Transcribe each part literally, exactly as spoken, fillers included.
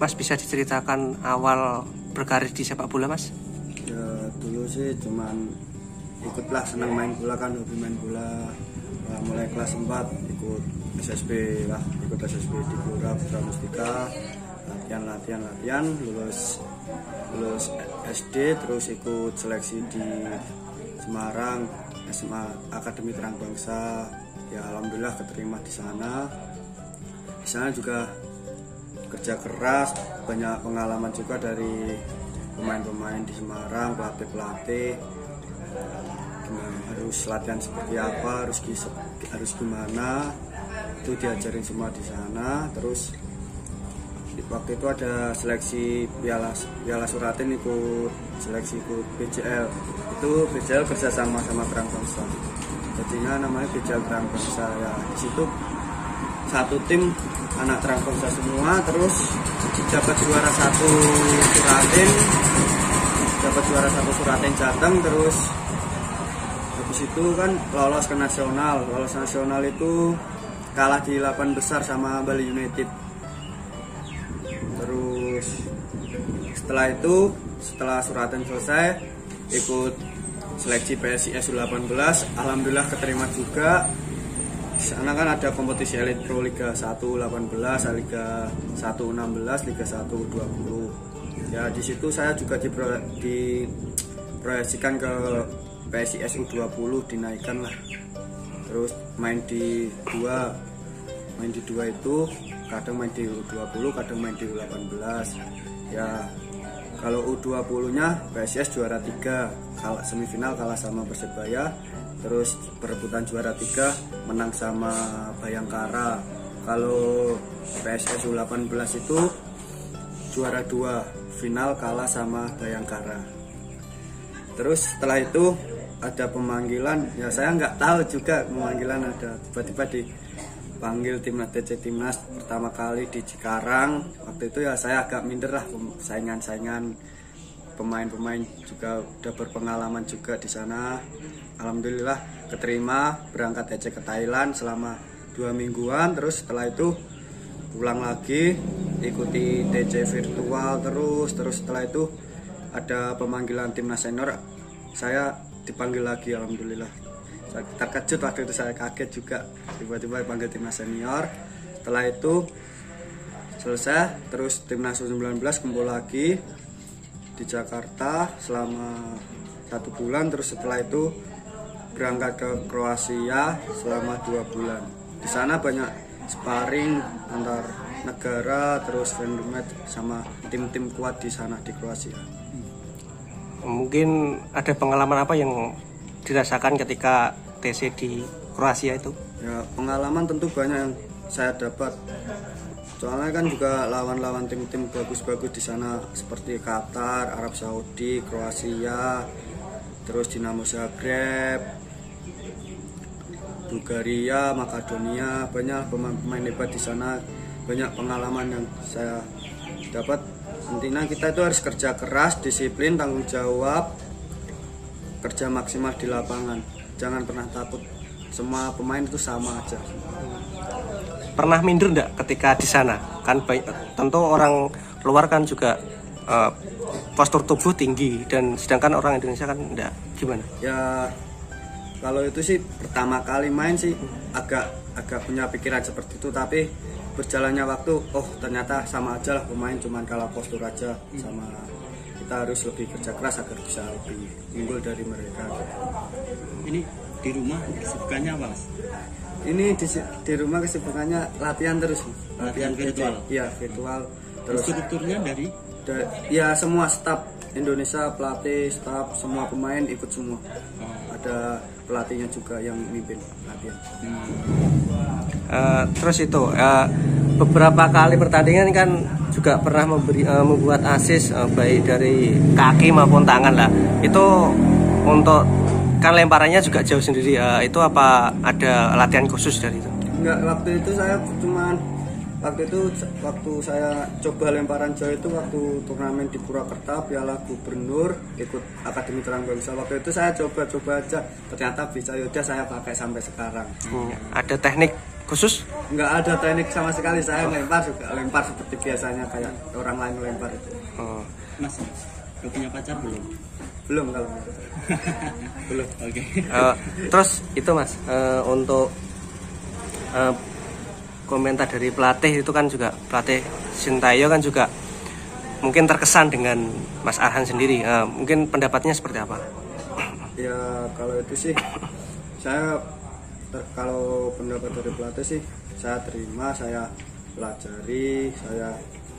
Mas bisa diceritakan awal berkarir di sepak bola, Mas? Ya dulu sih cuman ikutlah, senang main bola kan, hobi main bola. Nah, mulai kelas empat ikut S S B lah, ikut S S B di Gelora Putra Mustika, latihan latihan latihan, lulus lulus S D, terus ikut seleksi di Semarang, S M A Akademi Terang Bangsa. Ya alhamdulillah keterima di sana. Di sana juga kerja keras, banyak pengalaman juga dari pemain-pemain di Semarang, pelatih-pelatih. Gimana harus latihan seperti apa, harus harus gimana, itu diajarin semua di sana. Terus waktu itu ada seleksi Piala Piala Suratin, ikut seleksi ikut B J L. Itu B J L kerjasama sama Terang Bangsa. Jadinya namanya B J L Terang Bangsa. Ya di situ satu tim anak Terang Bangsa semua, terus dapat juara satu Suratin, dapat juara satu Suratin Jateng, terus habis itu kan lolos ke nasional. Lolos nasional itu kalah di delapan besar sama Bali United. Terus setelah itu, setelah Suratin selesai, ikut seleksi P S I S U delapan belas, alhamdulillah keterima juga. Di sana kan ada kompetisi Elite Pro Liga satu delapan belas, Liga satu enam belas, Liga satu dua puluh. Ya di situ saya juga dipro, diproyeksikan ke P S I S U dua puluh, dinaikkan lah. Terus main di dua, main di dua itu kadang main di U dua puluh, kadang main di U delapan belas. Ya kalau U dua puluh-nya P S I S juara tiga, kalah semifinal kalah sama Persebaya. Terus perebutan juara tiga menang sama Bayangkara. Kalau P S I S U delapan belas itu juara dua, final kalah sama Bayangkara. Terus setelah itu ada pemanggilan, ya saya nggak tahu juga pemanggilan ada, tiba-tiba dipanggil timnas T C Timnas pertama kali di Cikarang. Waktu itu ya saya agak minder lah, saingan-saingan pemain-pemain juga udah berpengalaman juga di sana. Alhamdulillah keterima, berangkat T C ke Thailand selama dua mingguan. Terus setelah itu pulang lagi, ikuti T C virtual terus. Terus setelah itu ada pemanggilan timnas senior, saya dipanggil lagi. Alhamdulillah saya terkejut, waktu itu saya kaget juga, tiba-tiba dipanggil timnas senior. Setelah itu selesai, terus timnas U sembilan belas kumpul lagi di Jakarta selama satu bulan. Terus setelah itu berangkat ke Kroasia selama dua bulan. Di sana banyak sparring antar negara, terus friendly match sama tim-tim kuat di sana di Kroasia. Mungkin ada pengalaman apa yang dirasakan ketika T C di Kroasia itu? Ya pengalaman tentu banyak yang saya dapat. Soalnya kan juga lawan-lawan tim-tim bagus-bagus di sana seperti Qatar, Arab Saudi, Kroasia, terus Dinamo Zagreb, Bulgaria, Makedonia, banyak pemain-pemain hebat di sana. Banyak pengalaman yang saya dapat. Intinya kita itu harus kerja keras, disiplin, tanggung jawab, kerja maksimal di lapangan. Jangan pernah takut. Semua pemain itu sama aja. Pernah minder enggak ketika di sana? Kan tentu orang luar kan juga uh, postur tubuh tinggi, dan sedangkan orang Indonesia kan enggak. Gimana? Ya kalau itu sih pertama kali main sih agak agak punya pikiran seperti itu, tapi berjalannya waktu, oh ternyata sama aja lah pemain, cuman kalah postur aja. Sama kita harus lebih kerja keras agar bisa lebih unggul dari mereka. Ini di rumah kesibukannya apa, Mas? Ini di, di rumah kesibukannya latihan terus. Latihan virtual? Iya virtual. Terus strukturnya dari? Da, ya semua staf Indonesia, pelatih, staf, semua pemain ikut semua. Oh. Ada pelatihnya juga yang mimpin latihan. Hmm. Uh, terus itu uh, beberapa kali pertandingan kan juga pernah memberi uh, membuat assist uh, baik dari kaki maupun tangan lah. Itu untuk kan lemparannya juga jauh sendiri. Uh, itu apa ada latihan khusus dari itu? Enggak, waktu itu saya cuman waktu itu waktu saya coba lemparan jauh itu waktu turnamen di Purwakarta Piala Gubernur, ikut Akademi Terang Bangsa. Waktu itu saya coba-coba aja, ternyata bisa, yaudah saya pakai sampai sekarang. Hmm, ada teknik khusus? Nggak ada teknik sama sekali, saya lempar juga lempar seperti biasanya kayak orang lain lempar itu. Oh. Mas, udah punya pacar belum? Belum kalau belum. Oke. Uh, terus itu Mas, uh, untuk uh, komentar dari pelatih itu kan juga pelatih Sintayong kan juga mungkin terkesan dengan Mas Arhan sendiri. Uh, mungkin pendapatnya seperti apa? Ya kalau itu sih saya ter, kalau pendapat dari pelatih sih saya terima, saya pelajari, saya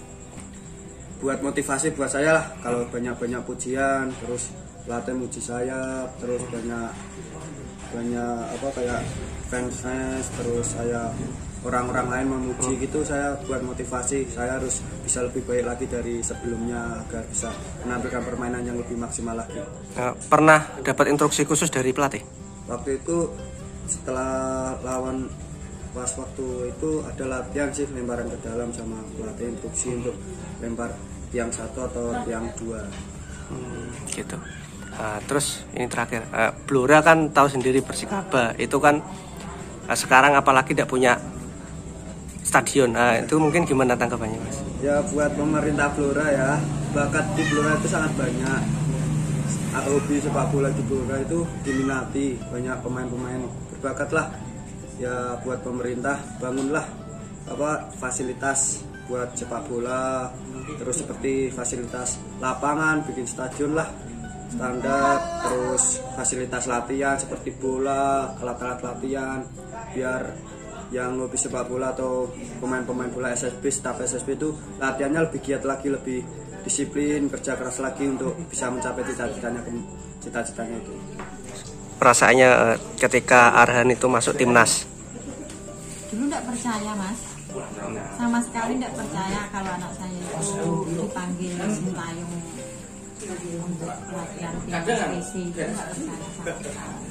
buat motivasi buat saya lah. Kalau banyak-banyak pujian, terus pelatih muji saya, terus banyak banyak apa kayak fans-fans, terus saya orang-orang lain memuji gitu, saya buat motivasi saya harus bisa lebih baik lagi dari sebelumnya agar bisa menampilkan permainan yang lebih maksimal lagi. Uh, pernah dapat instruksi khusus dari pelatih? Waktu itu setelah lawan pas waktu itu ada latihan sih lemparan ke dalam sama pelatih instruksi untuk lempar tiang satu atau tiang dua. Hmm, gitu. Uh, terus ini terakhir, uh, Blora kan tahu sendiri Persikaba itu kan uh, sekarang apalagi tidak punya stadion, uh, itu mungkin gimana tanggapannya Mas? Ya buat pemerintah Blora ya, bakat di Blora itu sangat banyak. Hobi sepak bola di Blora itu diminati, banyak pemain-pemain berbakat lah. Ya buat pemerintah bangunlah apa fasilitas buat sepak bola, terus seperti fasilitas lapangan, bikin stadion lah standar, terus fasilitas latihan seperti bola, alat-alat latihan, biar yang hobi sepak bola atau pemain-pemain bola S S B, staf S S B itu latihannya lebih giat lagi, lebih disiplin, kerja keras lagi untuk bisa mencapai cita-citanya cita-citanya itu. Perasaannya uh, ketika Arhan itu masuk timnas? Dulu tidak percaya Mas, sama sekali tidak percaya kalau anak saya itu dipanggil Sintayong untuk latihan timnas P S I, itu tidak percaya sama sekali.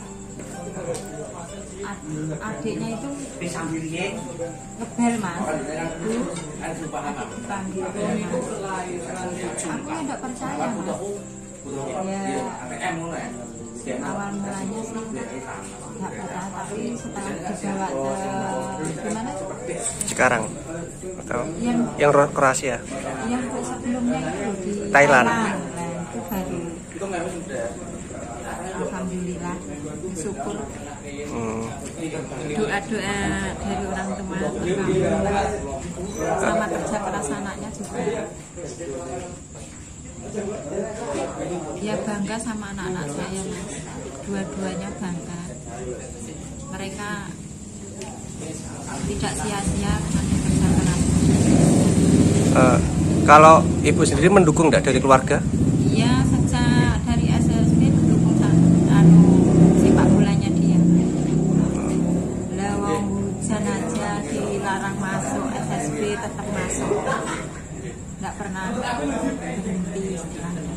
Ad, adiknya itu ngebel Mas, itu dipanggil timnas. Aku ya tidak percaya Mas. Ya awal mulanya sih nggak percaya, tapi setelah dibawa ke gimana Sekarang atau yang yang Kroasia? yang sebelumnya itu di Thailand. Thailand, nah, itu baru alhamdulillah bersyukur. Hmm. Doa-doa dari orang tua terkabul, sama kerja keras anaknya juga. Ya bangga sama anak-anak saya Mas, dua-duanya bangga. Mereka tidak sia-sia hanya kerja keras. Uh, kalau ibu sendiri mendukung nggak dari keluarga? Iya, sejak dari S S B mendukung anu sepak bolanya dia. Lewat hujan aja dilarang masuk S S B tetap masuk. Nggak pernah berhenti istilahnya.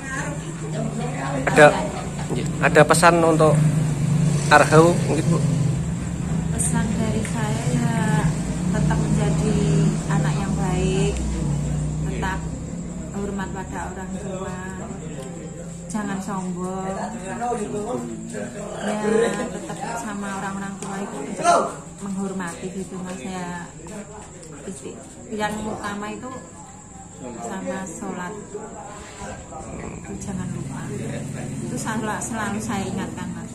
Ada ada pesan untuk Arhau mungkin Bu? Pesan dari saya ya tetap menjadi anak yang baik, tetap hormat pada orang tua, jangan sombong, ya tetap sama orang-orang tua itu menghormati gitu Mas ya. Yang utama itu sama sholat itu jangan lupa, itu selalu, selalu saya ingatkan Mas.